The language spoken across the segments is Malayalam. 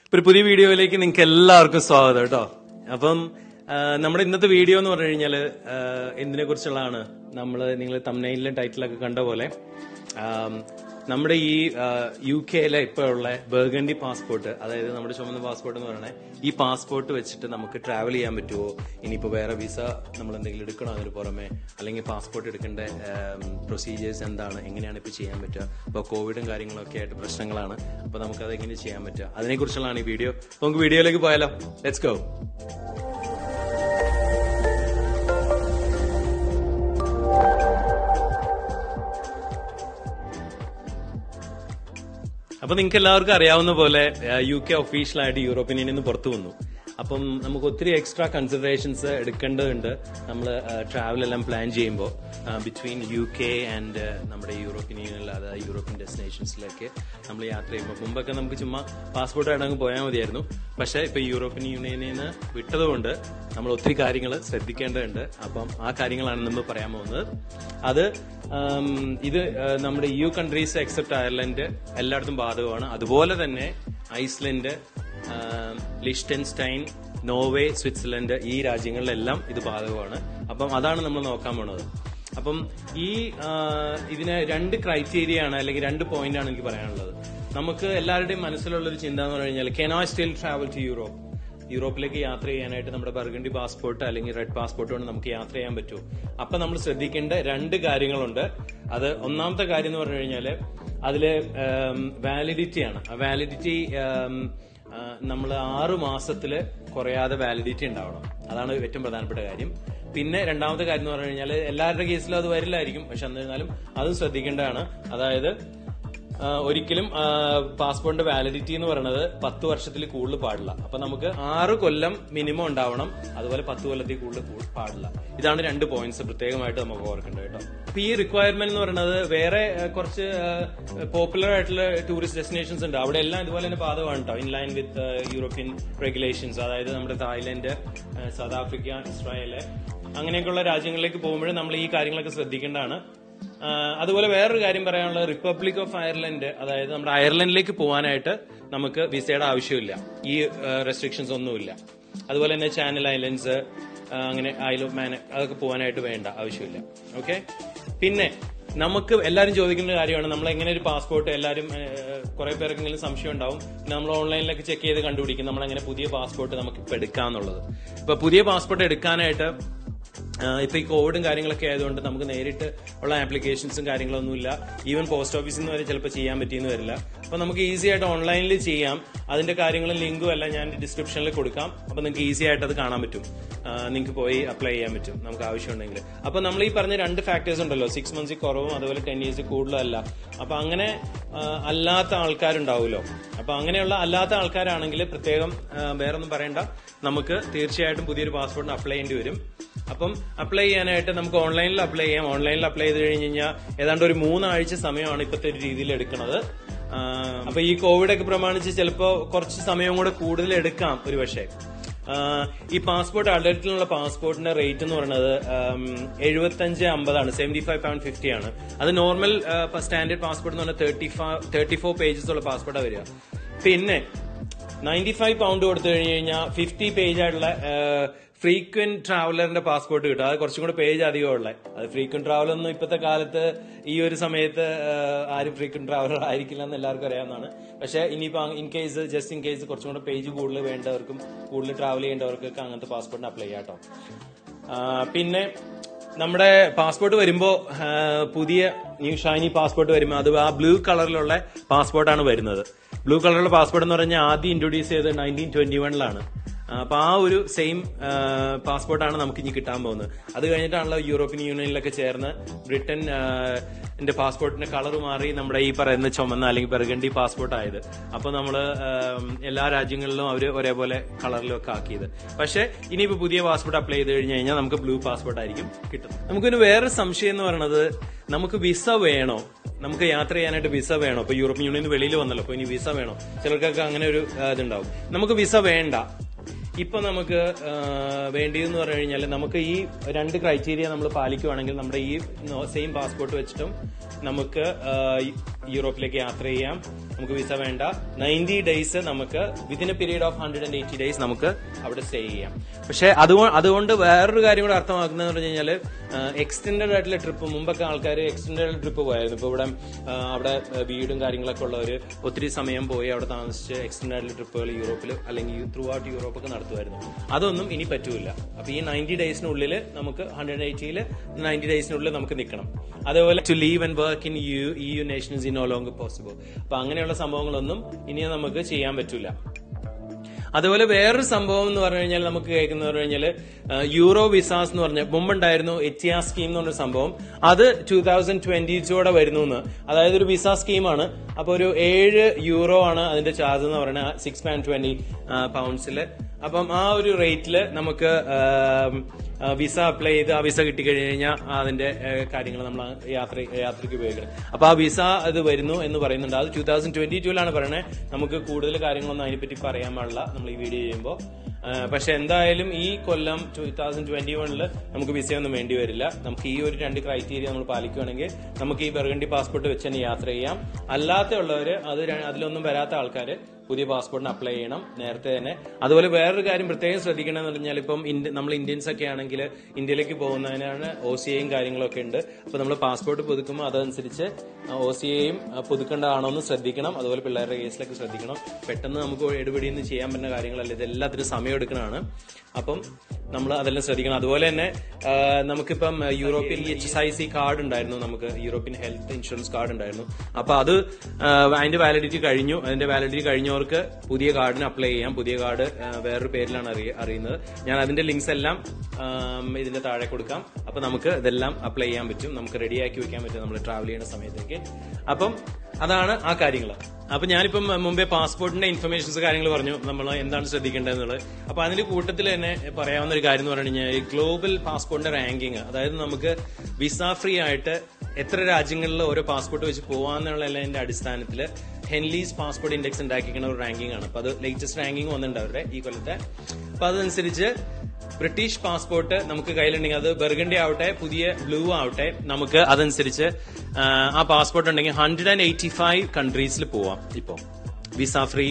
ഒരു പുതിയ വീഡിയോയിലേക്ക് നിങ്ങൾക്ക് എല്ലാവർക്കും സ്വാഗതം കേട്ടോ. അപ്പം നമ്മുടെ ഇന്നത്തെ വീഡിയോ എന്ന് പറഞ്ഞു കഴിഞ്ഞാൽ എന്തിനെ കുറിച്ചുള്ളതാണ്? നിങ്ങൾ തംബ്നെയിലിലും ടൈറ്റിലൊക്കെ കണ്ട പോലെ നമ്മുടെ ഈ UK-ലെ ഇപ്പോഴുള്ള ബർഗണ്ടി പാസ്പോർട്ട്, അതായത് നമ്മുടെ ചുമന്ന പാസ്പോർട്ട് എന്ന് പറയുന്നത്, ഈ പാസ്പോർട്ട് വെച്ചിട്ട് നമുക്ക് ട്രാവൽ ചെയ്യാൻ പറ്റുമോ? ഇനിയിപ്പോൾ വേറെ വിസ നമ്മൾ എന്തെങ്കിലും എടുക്കണോ അതിന് പുറമെ, അല്ലെങ്കിൽ പാസ്പോർട്ട് എടുക്കേണ്ട പ്രൊസീജിയേഴ്സ് എന്താണ്, എങ്ങനെയാണ് ഇപ്പോൾ ചെയ്യാൻ പറ്റുക? ഇപ്പോൾ കോവിഡും കാര്യങ്ങളൊക്കെ ആയിട്ട് പ്രശ്നങ്ങളാണ്. അപ്പോൾ നമുക്കത് എങ്ങനെ ചെയ്യാൻ പറ്റുക, അതിനെക്കുറിച്ചുള്ളതാണ് ഈ വീഡിയോ. നമുക്ക് വീഡിയോയിലേക്ക് പോയാലോ? Let's go. അപ്പൊ നിങ്ങൾക്ക് എല്ലാവർക്കും അറിയാവുന്ന പോലെ UK ഒഫീഷ്യലായിട്ട് യൂറോപ്യൻ യൂണിയനിൽ നിന്ന് പുറത്തു വന്നു. അപ്പം നമുക്ക് ഒത്തിരി എക്സ്ട്രാ കൺസിഡറേഷൻസ് എടുക്കേണ്ടതുണ്ട് നമ്മൾ ട്രാവൽ എല്ലാം പ്ലാൻ ചെയ്യുമ്പോൾ. ബിറ്റ്വീൻ UK ആൻഡ് നമ്മുടെ യൂറോപ്യൻ യൂണിയനിൽ, അതായത് യൂറോപ്യൻ ഡെസ്റ്റിനേഷൻസിലേക്ക് നമ്മൾ യാത്ര ചെയ്യുമ്പോൾ, മുമ്പൊക്കെ നമുക്ക് ചുമ്മാ പാസ്പോർട്ടായിട്ട് അങ്ങ് പോയാൽ മതിയായിരുന്നു. പക്ഷേ ഇപ്പൊ യൂറോപ്യൻ യൂണിയനിൽ നിന്ന് വിട്ടതുകൊണ്ട് നമ്മൾ ഒത്തിരി കാര്യങ്ങൾ ശ്രദ്ധിക്കേണ്ടതുണ്ട്. അപ്പം ആ കാര്യങ്ങളാണ് നമ്മൾ പറയാൻ പോകുന്നത്. ഇത് നമ്മുടെ EU കൺട്രീസ് എക്സെപ്റ്റ് അയർലൻഡ് എല്ലായിടത്തും ബാധകമാണ്. അതുപോലെ തന്നെ ഐസ്ലൻഡ്, ലിഷ്ടെൻസ്റ്റൈൻ, നോർവേ, സ്വിറ്റ്സർലൻഡ്, ഈ രാജ്യങ്ങളിലെല്ലാം ഇത് ബാധകമാണ്. അപ്പം അതാണ് നമ്മൾ നോക്കാൻ പോണത്. അപ്പം ഇതിന് രണ്ട് ക്രൈറ്റീരിയ ആണ്, അല്ലെങ്കിൽ രണ്ട് പോയിന്റ് ആണ് എനിക്ക് പറയാനുള്ളത്. നമുക്ക് എല്ലാവരുടെയും മനസ്സിലുള്ള ഒരു ചിന്ത എന്ന് പറഞ്ഞു കഴിഞ്ഞാൽ, can I still travel to Europe? യൂറോപ്പിലേക്ക് യാത്ര ചെയ്യാനായിട്ട് നമ്മുടെ ബർഗണ്ടി പാസ്പോർട്ട് അല്ലെങ്കിൽ റെഡ് പാസ്പോർട്ട് കൊണ്ട് നമുക്ക് യാത്ര ചെയ്യാൻ പറ്റുമോ? അപ്പൊ നമ്മൾ ശ്രദ്ധിക്കേണ്ട രണ്ട് കാര്യങ്ങളുണ്ട്. അത് ഒന്നാമത്തെ കാര്യം എന്ന് പറഞ്ഞു കഴിഞ്ഞാൽ അതില് വാലിഡിറ്റി ആണ്. ആ വാലിഡിറ്റി നമ്മൾ 6 മാസത്തില് കുറയാതെ വാലിഡിറ്റി ഉണ്ടാവണം. അതാണ് ഏറ്റവും പ്രധാനപ്പെട്ട കാര്യം. പിന്നെ രണ്ടാമത്തെ കാര്യം എന്ന് പറഞ്ഞു കഴിഞ്ഞാൽ എല്ലാവരുടെ കേസിലും അത് വരില്ലായിരിക്കും, പക്ഷെ എന്നിരുന്നാലും അതും ശ്രദ്ധിക്കേണ്ടതാണ്. അതായത് ഒരിക്കലും പാസ്പോർട്ടിന്റെ വാലിഡിറ്റി എന്ന് പറയുന്നത് 10 വർഷത്തിൽ കൂടുതൽ പാടില്ല. അപ്പൊ നമുക്ക് 6 കൊല്ലം മിനിമം ഉണ്ടാവണം, അതുപോലെ 10 കൊല്ലത്തിൽ കൂടുതൽ പാടില്ല. ഇതാണ് രണ്ട് പോയിന്റ്സ് പ്രത്യേകമായിട്ട് നമുക്ക് ഓർക്കേണ്ടത് കേട്ടോ. അപ്പൊ ഈ റിക്വയർമെന്റ് എന്ന് പറയുന്നത് വേറെ കുറച്ച് പോപ്പുലർ ആയിട്ടുള്ള ടൂറിസ്റ്റ് ഡെസ്റ്റിനേഷൻസ് ഉണ്ട്, അവിടെ എല്ലാം ഇതുപോലെ തന്നെ ബാധകമാണ് കേട്ടോ, in line with European regulations. അതായത് നമ്മുടെ തായ്ലൻഡ്, സൗത്ത് ആഫ്രിക്ക, ഇസ്രായേല്, അങ്ങനെയൊക്കെയുള്ള രാജ്യങ്ങളിലേക്ക് പോകുമ്പോഴും നമ്മൾ ഈ കാര്യങ്ങളൊക്കെ ശ്രദ്ധിക്കേണ്ടതാണ്. അതുപോലെ വേറൊരു കാര്യം പറയാനുള്ളത്, റിപ്പബ്ലിക് ഓഫ് അയർലൻഡ്, അതായത് നമ്മുടെ അയർലൻഡിലേക്ക് പോകാനായിട്ട് നമുക്ക് വിസയുടെ ആവശ്യമില്ല, ഈ റെസ്ട്രിക്ഷൻസ് ഒന്നുമില്ല. അതുപോലെ തന്നെ ചാനൽ ഐലൻഡ്സ്, അങ്ങനെ ഐൽ ഓഫ് മാൻ, അതൊക്കെ പോകാനായിട്ട് വേണ്ട, ആവശ്യമില്ല. ഓക്കെ. പിന്നെ നമുക്ക് എല്ലാവരും ചോദിക്കുന്ന കാര്യമാണ്, നമ്മൾ എങ്ങനെ ഒരു പാസ്പോർട്ട്, എല്ലാവരും കുറെ പേർക്കെങ്കിലും സംശയം ഉണ്ടാവും. നമ്മൾ ഓൺലൈനിലൊക്കെ ചെക്ക് ചെയ്ത് കണ്ടുപിടിക്കും നമ്മൾ എങ്ങനെ പുതിയ പാസ്പോർട്ട് നമുക്ക് ഇപ്പൊ എടുക്കാന്നുള്ളത്. ഇപ്പൊ പുതിയ പാസ്പോർട്ട് എടുക്കാനായിട്ട് ഇപ്പൊ ഈ കോവിഡും കാര്യങ്ങളൊക്കെ ആയതുകൊണ്ട് നമുക്ക് നേരിട്ട് ഉള്ള ആപ്ലിക്കേഷൻസും കാര്യങ്ങളൊന്നുമില്ല. ഈവൻ പോസ്റ്റ് ഓഫീസിൽ നിന്ന് വരെ ചിലപ്പോൾ ചെയ്യാൻ പറ്റിയെന്ന് വരില്ല. അപ്പൊ നമുക്ക് ഈസി ആയിട്ട് ഓൺലൈനിൽ ചെയ്യാം. അതിന്റെ കാര്യങ്ങളും ലിങ്കും എല്ലാം ഞാൻ ഡിസ്ക്രിപ്ഷനിൽ കൊടുക്കാം. അപ്പൊ നിങ്ങൾക്ക് ഈസി ആയിട്ട് അത് കാണാൻ പറ്റും. നിങ്ങൾക്ക് പോയി അപ്ലൈ ചെയ്യാൻ പറ്റും നമുക്ക് ആവശ്യമുണ്ടെങ്കിൽ. അപ്പൊ നമ്മൾ ഈ പറഞ്ഞ രണ്ട് ഫാക്ടേഴ്സ് ഉണ്ടല്ലോ, 6 മന്ത്സിൽ കുറവും അതുപോലെ 10 years കൂടുതലും അല്ല. അപ്പൊ അങ്ങനെ അല്ലാത്ത ആൾക്കാരുണ്ടാവുമല്ലോ. അപ്പൊ അങ്ങനെയുള്ള അല്ലാത്ത ആൾക്കാരാണെങ്കിൽ പ്രത്യേകം വേറൊന്നും പറയണ്ട, നമുക്ക് തീർച്ചയായിട്ടും പുതിയൊരു പാസ്പോർട്ടിന് അപ്ലൈ ചെയ്യേണ്ടി വരും. അപ്പം അപ്ലൈ ചെയ്യാനായിട്ട് നമുക്ക് ഓൺലൈനിൽ അപ്ലൈ ചെയ്യാം. ഓൺലൈനിൽ അപ്ലൈ ചെയ്ത് കഴിഞ്ഞ് കഴിഞ്ഞാൽ ഏതാണ്ട് ഒരു 3 ആഴ്ച സമയമാണ് ഇപ്പോഴത്തെ ഒരു രീതിയിൽ എടുക്കുന്നത്. അപ്പൊ ഈ കോവിഡ് ഒക്കെ പ്രമാണിച്ച് ചിലപ്പോ കുറച്ച് സമയം കൂടെ കൂടുതൽ എടുക്കാം ഒരു പക്ഷേ. ഈ പാസ്പോർട്ട്, അഡൽട്ടിലുള്ള പാസ്പോർട്ടിന്റെ റേറ്റ് എന്ന് പറയുന്നത് 75-50 ആണ്, £75.50 ആണ്. അത് നോർമൽ സ്റ്റാൻഡേർഡ് പാസ്പോർട്ട് എന്ന് പറഞ്ഞാൽ 34 പേജസ് ഉള്ള പാസ്പോർട്ടാണ് വരിക. പിന്നെ £95 കൊടുത്തു കഴിഞ്ഞ് കഴിഞ്ഞാൽ 50 പേജ് ആയിട്ടുള്ള ഫ്രീക്വന്റ് ട്രാവലറിന്റെ പാസ്പോർട്ട് കിട്ടും. അത് കുറച്ചും കൂടെ പേജ് അധികമുള്ള. അത് ഫ്രീക്വന്റ് ട്രാവലർ ഒന്നും ഇപ്പോഴത്തെ കാലത്ത് ഈ ഒരു സമയത്ത് ആരും ഫ്രീക്വന്റ് ട്രാവലർ ആയിരിക്കില്ല എന്ന് എല്ലാവർക്കും അറിയാവുന്നതാണ്. പക്ഷെ ഇനിയിപ്പോ ജസ്റ്റ് ഇൻ കേസ് കുറച്ചും കൂടെ പേജ് കൂടുതൽ വേണ്ടവർക്കും, കൂടുതൽ ട്രാവൽ ചെയ്യേണ്ടവർക്കൊക്കെ അങ്ങനത്തെ പാസ്പോർട്ടിന് അപ്ലൈ ചെയ്യാം കേട്ടോ. പിന്നെ നമ്മുടെ പാസ്പോർട്ട് വരുമ്പോ പുതിയ ന്യൂ ഷൈനി പാസ്പോർട്ട് വരുമ്പോൾ അത് ആ ബ്ലൂ കളറിലുള്ള പാസ്പോർട്ടാണ് വരുന്നത്. ബ്ലൂ കളറിലുള്ള പാസ്പോർട്ട് എന്ന് പറഞ്ഞാൽ ആദ്യം ഇൻട്രൊഡ്യൂസ് ചെയ്തത് 1921 അപ്പൊ ആ ഒരു സെയിം പാസ്പോർട്ടാണ് നമുക്ക് ഇനി കിട്ടാൻ പോകുന്നത്. അത് കഴിഞ്ഞിട്ടാണല്ലോ യൂറോപ്യൻ യൂണിയനിലൊക്കെ ചേർന്ന് ബ്രിട്ടൻ പാസ്പോർട്ടിന്റെ കളർ മാറി നമ്മുടെ ഈ പറയുന്ന ചുമന്ന അല്ലെങ്കിൽ ബർഗണ്ടി പാസ്പോർട്ട് ആയത്. അപ്പൊ നമ്മള് എല്ലാ രാജ്യങ്ങളിലും അവര് ഒരേപോലെ കളറിലൊക്കെ ആക്കിയത്. പക്ഷെ ഇനിയിപ്പോ പുതിയ പാസ്പോർട്ട് അപ്ലൈ ചെയ്ത് കഴിഞ്ഞ് കഴിഞ്ഞാൽ നമുക്ക് ബ്ലൂ പാസ്പോർട്ട് ആയിരിക്കും കിട്ടുന്നത്. നമുക്കിന് വേറെ സംശയം എന്ന് പറയുന്നത്, നമുക്ക് വിസ വേണോ? നമുക്ക് യാത്ര ചെയ്യാനായിട്ട് വിസ വേണോ? ഇപ്പൊ യൂറോപ്യൻ യൂണിയൻ വെളിയിൽ വന്നല്ലോ, അപ്പൊ ഇനി വിസ വേണോ? ചിലർക്കൊക്കെ അങ്ങനെ ഒരു ഇതുണ്ടാവും. നമുക്ക് വിസ വേണ്ട. ഇപ്പൊ നമുക്ക് വേണ്ടിയെന്ന് പറഞ്ഞു കഴിഞ്ഞാൽ, നമുക്ക് ഈ രണ്ട് ക്രൈറ്റീരിയ നമ്മൾ പാലിക്കുവാണെങ്കിൽ നമ്മുടെ ഈ സെയിം പാസ്പോർട്ട് വെച്ചിട്ടും നമുക്ക് യൂറോപ്പിലേക്ക് യാത്ര ചെയ്യാം. നമുക്ക് വിസ വേണ്ട. 90 ഡേയ്സ് നമുക്ക് within a period of 180 days നമുക്ക് അവിടെ സ്റ്റേ ചെയ്യാം. പക്ഷെ അതുകൊണ്ട് വേറൊരു കാര്യം കൂടെ അർത്ഥമാക്കുന്നത് പറഞ്ഞു കഴിഞ്ഞാൽ എക്സ്റ്റെൻഡഡ് ആയിട്ടുള്ള ട്രിപ്പ്, മുമ്പൊക്കെ ആൾക്കാർ എക്സ്റ്റെൻഡഡ് ട്രിപ്പ് പോയായിരുന്നു. ഇപ്പൊ ഇവിടെ അവിടെ വീടും കാര്യങ്ങളൊക്കെ ഉള്ളവര് ഒത്തിരി സമയം പോയി അവിടെ താമസിച്ച് എക്സ്റ്റെൻഡഡ് ആയിട്ടുള്ള ട്രിപ്പുകൾ യൂറോപ്പിൽ അല്ലെങ്കിൽ ത്രൂ ഔട്ട് യൂറോപ്പൊക്കെ നടത്തുമായിരുന്നു. അതൊന്നും ഇനി പറ്റൂല. അപ്പൊ ഈ 90 ഡേയ്സിനുള്ളിൽ നമുക്ക് 180ൽ 90 ഡേയ്സിനുള്ളിൽ നമുക്ക് നിൽക്കണം. അതേപോലെ to leave and work in EU nations is no longer possible. അപ്പൊ അങ്ങനെയുള്ള സംഭവങ്ങളൊന്നും ഇനി നമുക്ക് ചെയ്യാൻ പറ്റൂല. അതുപോലെ വേറൊരു സംഭവം എന്ന് പറഞ്ഞു കഴിഞ്ഞാൽ നമുക്ക് കേൾക്കുന്ന പറഞ്ഞു കഴിഞ്ഞാൽ യൂറോ വിസാസ് എന്ന് പറഞ്ഞ മുമ്പുണ്ടായിരുന്നു ETIA സ്കീം എന്ന് പറഞ്ഞൊരു സംഭവം. അത് 2022 വരുന്നു എന്ന്. അതായത് ഒരു വിസ സ്കീമാണ്. അപ്പൊ ഒരു €7 ആണ് അതിന്റെ ചാർജ് എന്ന് പറയുന്നത്, £620. അപ്പം ആ ഒരു റേറ്റില് നമുക്ക് വിസ അപ്ലൈ ചെയ്ത് ആ വിസ കിട്ടിക്കഴിഞ്ഞാൽ അതിന്റെ കാര്യങ്ങൾ നമ്മൾ യാത്രയ്ക്ക് ഉപയോഗിക്കണം. അപ്പൊ ആ വിസ അത് വരുന്നു എന്ന് പറയുന്നുണ്ട്. അത് 2022 പറയുന്നത്. നമുക്ക് കൂടുതൽ കാര്യങ്ങളൊന്നും അതിനെപ്പറ്റി പറയാൻ പാടില്ല നമ്മൾ ഈ വീഡിയോ ചെയ്യുമ്പോൾ. പക്ഷെ എന്തായാലും ഈ കൊല്ലം 2021 നമുക്ക് വിസയൊന്നും വേണ്ടി വരില്ല. നമുക്ക് ഈ ഒരു 2 ക്രൈറ്റീരിയ നമ്മൾ പാലിക്കുകയാണെങ്കിൽ നമുക്ക് ഈ ബർഗണ്ടി പാസ്പോർട്ട് വെച്ച് തന്നെ യാത്ര ചെയ്യാം. അല്ലാത്തയുള്ളവര് അതിലൊന്നും വരാത്ത ആൾക്കാര് പുതിയ പാസ്പോർട്ടിന് അപ്ലൈ ചെയ്യണം നേരത്തെ തന്നെ. അതുപോലെ വേറൊരു കാര്യം പ്രത്യേകം ശ്രദ്ധിക്കണമെന്ന് പറഞ്ഞാൽ ഇപ്പം നമ്മൾ ഇന്ത്യൻസ് ഒക്കെ ആണെങ്കിൽ ഇന്ത്യയിലേക്ക് പോകുന്നതിനാണ് OCAയും കാര്യങ്ങളൊക്കെ ഉണ്ട്. അപ്പൊ നമ്മൾ പാസ്പോർട്ട് പുതുക്കുമ്പോൾ അതനുസരിച്ച് OCAയും പുതുക്കേണ്ടതാണോ എന്ന് ശ്രദ്ധിക്കണം. അതുപോലെ പിള്ളേരുടെ കേസിലൊക്കെ ശ്രദ്ധിക്കണം. പെട്ടെന്ന് നമുക്ക് എടുപടിയൊന്നും ചെയ്യാൻ പറ്റുന്ന കാര്യങ്ങളല്ല, ഇതെല്ലാത്തിനും സമയം എടുക്കണതാണ്. അപ്പം നമ്മൾ അതെല്ലാം ശ്രദ്ധിക്കണം. അതുപോലെ തന്നെ നമുക്കിപ്പം യൂറോപ്യൻ GHIC കാർഡ് ഉണ്ടായിരുന്നു, നമുക്ക് യൂറോപ്യൻ ഹെൽത്ത് ഇൻഷുറൻസ് കാർഡ് ഉണ്ടായിരുന്നു. അപ്പൊ അത് അതിന്റെ വാലിഡിറ്റി കഴിഞ്ഞു. അതിന്റെ വാലിഡിറ്റി കഴിഞ്ഞവർക്ക് പുതിയ കാർഡിന് അപ്ലൈ ചെയ്യാം. പുതിയ കാർഡ് വേറൊരു പേരിലാണ് അറിയുന്നത്. ഞാൻ അതിന്റെ ലിങ്ക്സ് എല്ലാം ഇതിന്റെ താഴെ കൊടുക്കാം. അപ്പൊ നമുക്ക് ഇതെല്ലാം അപ്ലൈ ചെയ്യാൻ പറ്റും, നമുക്ക് റെഡിയാക്കി വെക്കാൻ പറ്റും നമ്മൾ ട്രാവൽ ചെയ്യുന്ന സമയത്തേക്ക്. അപ്പം അതാണ് ആ കാര്യങ്ങൾ. അപ്പൊ ഞാനിപ്പം മുമ്പേ പാസ്പോർട്ടിന്റെ ഇൻഫർമേഷൻസ് കാര്യങ്ങൾ പറഞ്ഞു, നമ്മൾ എന്താണ് ശ്രദ്ധിക്കേണ്ടതെന്നുള്ളത്. അപ്പൊ അതിന്റെ കൂട്ടത്തിൽ തന്നെ പറയാവുന്ന ഒരു കാര്യം എന്ന് പറഞ്ഞു കഴിഞ്ഞാൽ ഗ്ലോബൽ പാസ്പോർട്ടിന്റെ റാങ്കിങ്. അതായത് നമുക്ക് വിസ ഫ്രീ ആയിട്ട് എത്ര രാജ്യങ്ങളിൽ ഓരോ പാസ്പോർട്ട് വെച്ച് പോവാന്നുള്ളതിന്റെ അടിസ്ഥാനത്തിൽ ഹെൻലീസ് പാസ്പോർട്ട് ഇൻഡെക്സ് ഉണ്ടാക്കിക്കുന്ന ഒരു റാങ്കിങ് ആണ്. അപ്പൊ അത് ലേറ്റസ്റ്റ് റാങ്കിങ് വന്നിട്ടുണ്ട് അവരുടെ ഈ കൊല്ലത്തെ. അപ്പൊ അതനുസരിച്ച് ബ്രിട്ടീഷ് പാസ്പോർട്ട് നമുക്ക് കയ്യിലുണ്ടെങ്കിൽ അത് ബർഗണ്ടി ആവട്ടെ പുതിയ ബ്ലൂ ആവട്ടെ, നമുക്ക് അതനുസരിച്ച് ആ പാസ്പോർട്ട് ഉണ്ടെങ്കിൽ 185 കൺട്രീസിൽ പോവാം. ഇപ്പം വിസ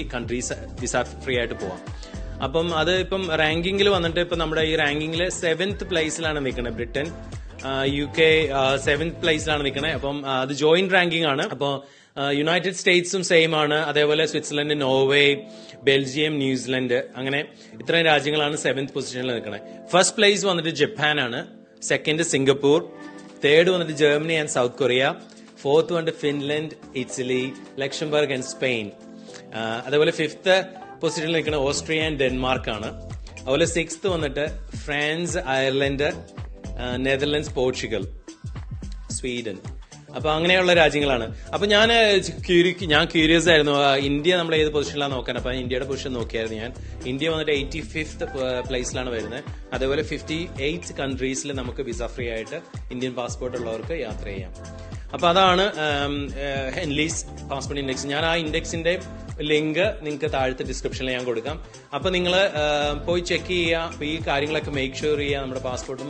ഫ്രീ ആയിട്ട് പോവാം. അപ്പം അത് ഇപ്പം റാങ്കിങ്ങിൽ വന്നിട്ട് ഇപ്പൊ നമ്മുടെ ഈ റാങ്കിങ്ങിൽ 7th പ്ലേസിലാണ് നിൽക്കുന്നത്. ബ്രിട്ടൻ, UK 7th പ്ലേസിലാണ് നിൽക്കുന്നത്. അപ്പം അത് ജോയിന്റ് റാങ്കിങ് ആണ്. അപ്പൊ യുണൈറ്റഡ് സ്റ്റേറ്റ്സും സെയിം ആണ്. അതേപോലെ സ്വിറ്റ്സർലൻഡ്, നോർവേ, ബെൽജിയം, ന്യൂസിലൻഡ്, അങ്ങനെ ഇത്രയും രാജ്യങ്ങളാണ് 7th പൊസിഷനിൽ നിൽക്കുന്നത്. ഫസ്റ്റ് പ്ലേസ് വന്നിട്ട് ജപ്പാൻ ആണ്. സെക്കൻഡ് സിംഗപ്പൂർ, തേർഡ് വന്നിട്ട് Germany and South Korea, fourth വന്നിട്ട് Finland, Italy, Luxembourg and Spain. അതേപോലെ 5th പൊസിഷനിൽ നിൽക്കുന്ന ഓസ്ട്രിയ ആൻഡ് ഡെൻമാർക്ക് ആണ്. അതുപോലെ 6th വന്നിട്ട് France, Ireland, Netherlands, Portugal, Sweden. അപ്പൊ അങ്ങനെയുള്ള രാജ്യങ്ങളാണ്. അപ്പൊ ഞാൻ ക്യൂരിയസ് ആയിരുന്നു ഇന്ത്യ നമ്മൾ ഏത് പൊസിഷനിലാണ് നോക്കാൻ. അപ്പൊ ഇന്ത്യയുടെ പൊസിഷൻ നോക്കിയായിരുന്നു ഞാൻ. ഇന്ത്യ വന്നിട്ട് 85th പ്ലേസിലാണ് വരുന്നത്. അതേപോലെ 58 കൺട്രീസിൽ നമുക്ക് വിസ ഫ്രീ ആയിട്ട് ഇന്ത്യൻ പാസ്പോർട്ട് ഉള്ളവർക്ക് യാത്ര ചെയ്യാം. അപ്പൊ അതാണ് ഹെൻലീസ് പാസ്പോർട്ട് ഇൻഡെക്സ്. ഞാൻ ആ ഇൻഡെക്സിന്റെ ലിങ്ക് നിങ്ങൾക്ക് താഴത്തെ ഡിസ്ക്രിപ്ഷനിൽ ഞാൻ കൊടുക്കാം. അപ്പൊ നിങ്ങൾ പോയി ചെക്ക് ചെയ്യുക. ഈ കാര്യങ്ങളൊക്കെ മേക്ക് ഷുവർ ചെയ്യുക. നമ്മുടെ പാസ്പോർട്ടും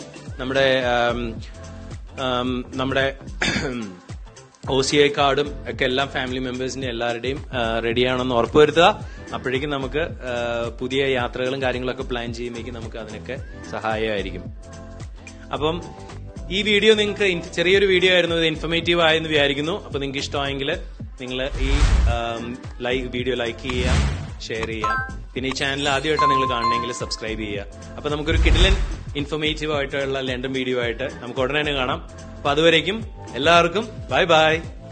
നമ്മുടെ OCA കാർഡും ഒക്കെ എല്ലാം ഫാമിലി മെമ്പേഴ്സിന്റെ എല്ലാവരുടെയും റെഡിയാണെന്ന് ഉറപ്പുവരുത്തുക. അപ്പോഴേക്കും നമുക്ക് പുതിയ യാത്രകളും കാര്യങ്ങളൊക്കെ പ്ലാൻ ചെയ്യുമ്പോഴേക്കും നമുക്ക് അതിനൊക്കെ സഹായമായിരിക്കും. അപ്പം ഈ വീഡിയോ നിങ്ങൾക്ക് ചെറിയൊരു വീഡിയോ ആയിരുന്നു, ഇത് ഇൻഫർമേറ്റീവ് ആയെന്ന് വിചാരിക്കുന്നു. അപ്പൊ നിങ്ങൾക്ക് ഇഷ്ടമായെങ്കിൽ നിങ്ങൾ ഈ വീഡിയോ ലൈക്ക് ചെയ്യുക, ഷെയർ ചെയ്യുക. പിന്നെ ഈ ചാനൽ ആദ്യമായിട്ടാണ് നിങ്ങൾ കാണണമെങ്കിൽ സബ്സ്ക്രൈബ് ചെയ്യുക. അപ്പൊ നമുക്കൊരു കിടിലൻ ഇൻഫർമേറ്റീവ് ആയിട്ടുള്ള ലണ്ടൻ വീഡിയോ ആയിട്ട് നമുക്ക് ഉടനെ തന്നെ കാണാം. അപ്പൊ അതുവരേക്കും എല്ലാവർക്കും ബൈ ബൈ.